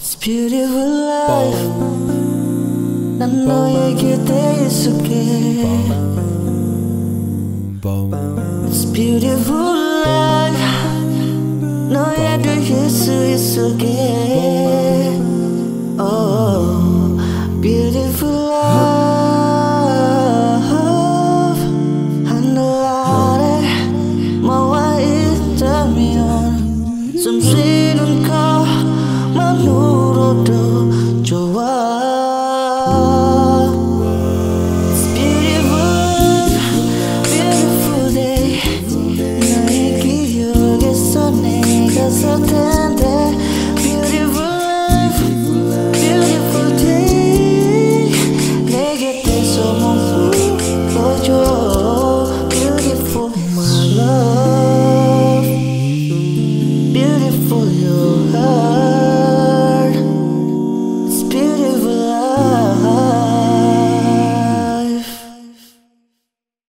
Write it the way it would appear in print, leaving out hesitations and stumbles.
It's beautiful life. 난 너에게 대해줄게. It's beautiful life. 너에게 수 있을게.